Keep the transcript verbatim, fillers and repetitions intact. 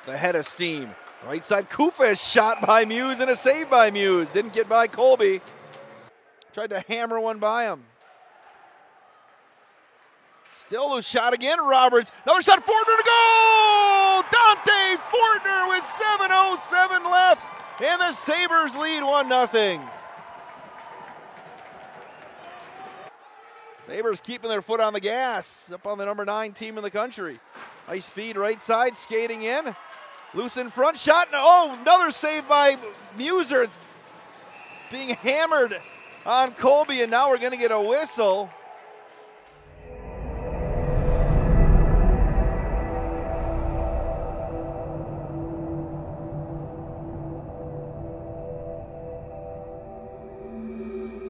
the head of steam. Right side, Kufa is shot by Muse and a save by Muse. Didn't get by Colby. Tried to hammer one by him. Still a shot again, Roberts. Another shot, Fortner to go! Dante Fortner with seven oh seven left, and the Sabres lead one nothing. Sabres keeping their foot on the gas, up on the number nine team in the country. Nice feed right side, skating in. Loose in front, shot, oh, another save by Muser. It's being hammered on Colby, and now we're gonna get a whistle.